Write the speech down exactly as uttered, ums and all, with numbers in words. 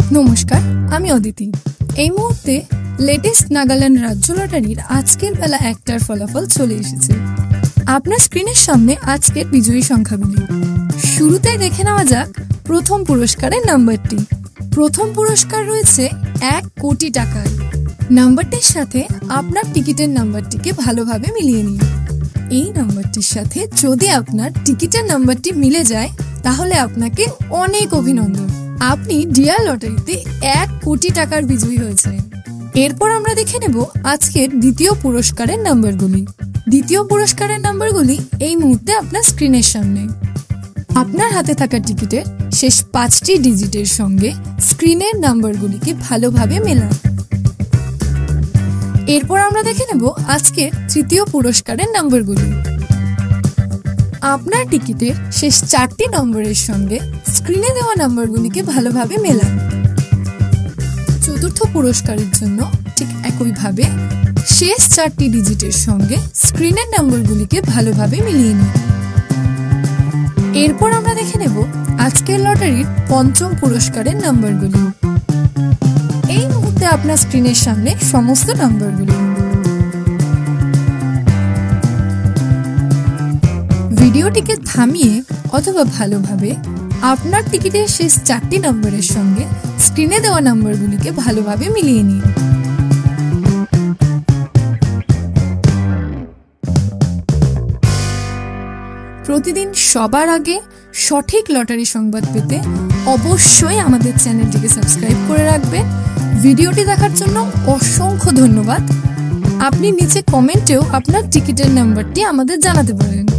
নমস্কার, আমি অদিতি। এই মুহূর্তে লেটেস্ট নাগাল্যান্ড রাজ্য লটারির আজকের বেলা একটার ফলাফল চলে এসেছে। আপনার স্ক্রিনের সামনে আজকের বিজয়ী সংখ্যাগুলি। শুরুতেই দেখে নেওয়া যাক প্রথম পুরস্কারের নাম্বারটি। প্রথম পুরস্কার রয়েছে এক কোটি টাকার। নাম্বারটির সাথে আপনার টিকিটের নাম্বারটিকে ভালোভাবে মিলিয়ে নিন। এই নাম্বারটির সাথে যদি আপনার টিকিটের নাম্বারটি মিলে যায় তাহলে আপনাকে অনেক অভিনন্দন, আপনি ডিয়ার লটারিতে এক কোটি টাকার বিজয়ী হয়েছেন। এরপর আমরা দেখে নেব আজকের দ্বিতীয় পুরস্কারের নাম্বারগুলি। দ্বিতীয় পুরস্কারের নাম্বারগুলি এই মুহূর্তে আপনার স্ক্রিনের সামনে। আপনার হাতে থাকা টিকিটের শেষ পাঁচটি ডিজিটের সঙ্গে স্ক্রিনের নাম্বারগুলিকে ভালোভাবে মেলান। এরপর আমরা দেখে নেব আজকের তৃতীয় পুরস্কারের নাম্বারগুলি। আপনার টিকিটের শেষ চারটি নম্বরের সঙ্গে স্ক্রিনে দেওয়া নাম্বারগুলিকে ভালোভাবে মেলান। চতুর্থ পুরস্কারের জন্য ঠিক একইভাবে শেষ চারটি ডিজিটের সঙ্গে স্ক্রিনের নাম্বারগুলিকে ভালোভাবে মিলিয়ে নিন। এরপর আমরা দেখে নেব আজকের লটারির পঞ্চম পুরস্কারের নাম্বারগুলি। এই মুহূর্তে আপনার স্ক্রিনের সামনে সমস্ত নাম্বারগুলি। ভিডিওটিকে থামিয়ে অথবা ভালোভাবে আপনার টিকিটের শেষ চারটি নম্বরের সঙ্গে স্ক্রিনে দেওয়া নম্বরগুলিকে ভালোভাবে মিলিয়ে নিন। প্রতিদিন সবার আগে সঠিক লটারি সংবাদ পেতে অবশ্যই আমাদের চ্যানেলটিকে সাবস্ক্রাইব করে রাখবেন। ভিডিওটি দেখার জন্য অসংখ্য ধন্যবাদ। আপনি নিচে কমেন্টেও আপনার টিকিটের নাম্বারটি আমাদের জানাতে পারেন।